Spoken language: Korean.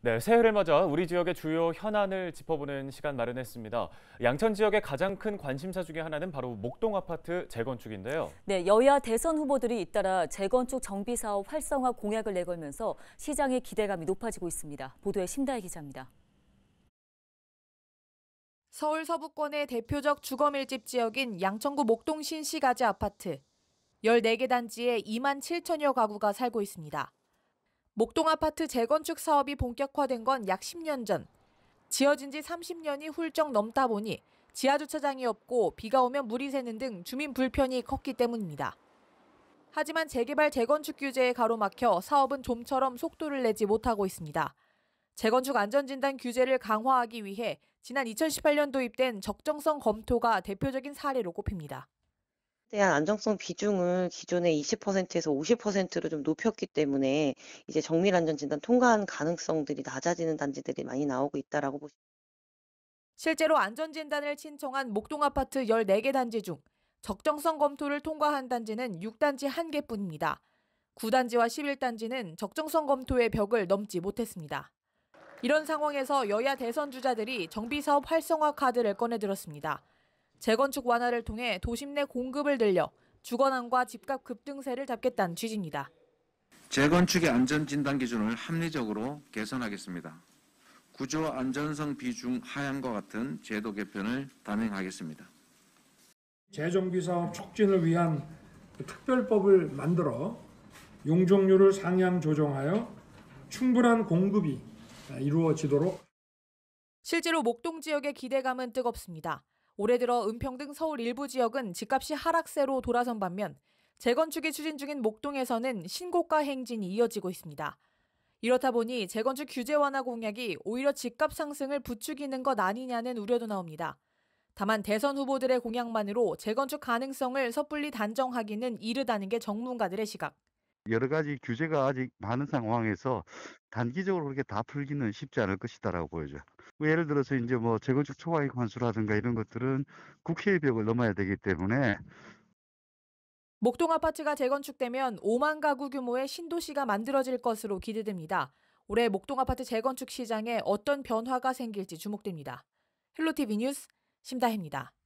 네, 새해를 맞아 우리 지역의 주요 현안을 짚어보는 시간 마련했습니다. 양천 지역의 가장 큰 관심사 중에 하나는 바로 목동 아파트 재건축인데요. 네, 여야 대선 후보들이 잇따라 재건축 정비 사업 활성화 공약을 내걸면서 시장의 기대감이 높아지고 있습니다. 보도에 심다혜 기자입니다. 서울 서부권의 대표적 주거밀집 지역인 양천구 목동 신시가지 아파트. 14개 단지에 2만 7천여 가구가 살고 있습니다. 목동 아파트 재건축 사업이 본격화된 건 약 10년 전. 지어진 지 30년이 훌쩍 넘다 보니 지하주차장이 없고 비가 오면 물이 새는 등 주민 불편이 컸기 때문입니다. 하지만 재개발 재건축 규제에 가로막혀 사업은 좀처럼 속도를 내지 못하고 있습니다. 재건축 안전진단 규제를 강화하기 위해 지난 2018년 도입된 적정성 검토가 대표적인 사례로 꼽힙니다. 대한 안정성 비중을 기존의 20%에서 50%로 좀 높였기 때문에 이제 정밀 안전 진단 통과한 가능성들이 낮아지는 단지들이 많이 나오고 있다라고 보시면. 실제로 안전진단을 신청한 목동 아파트 14개 단지 중 적정성 검토를 통과한 단지는 6단지 1개뿐입니다. 9단지와 11단지는 적정성 검토의 벽을 넘지 못했습니다. 이런 상황에서 여야 대선 주자들이 정비사업 활성화 카드를 꺼내들었습니다. 재건축 완화를 통해 도심 내 공급을 늘려 주거난과 집값 급등세를 잡겠다는 취지입니다. 재건축의 안전진단 기준을 합리적으로 개선하겠습니다. 구조 안전성 비중 하향과 같은 제도 개편을 단행하겠습니다. 재정비사업 촉진을 위한 특별법을 만들어 용적률을 상향 조정하여 충분한 공급이 이루어지도록. 실제로 목동 지역의 기대감은 뜨겁습니다. 올해 들어 은평 등 서울 일부 지역은 집값이 하락세로 돌아선 반면 재건축이 추진 중인 목동에서는 신고가 행진이 이어지고 있습니다. 이렇다 보니 재건축 규제 완화 공약이 오히려 집값 상승을 부추기는 것 아니냐는 우려도 나옵니다. 다만 대선 후보들의 공약만으로 재건축 가능성을 섣불리 단정하기는 이르다는 게 전문가들의 시각. 여러 가지 규제가 아직 많은 상황에서 단기적으로 그렇게 다 풀기는 쉽지 않을 것이다라고 보여져요. 예를 들어서 이제 뭐 재건축 초과이익 환수라든가 이런 것들은 국회의 벽을 넘어야 되기 때문에. 목동 아파트가 재건축되면 5만 가구 규모의 신도시가 만들어질 것으로 기대됩니다. 올해 목동 아파트 재건축 시장에 어떤 변화가 생길지 주목됩니다. 헬로티비 뉴스 심다혜입니다.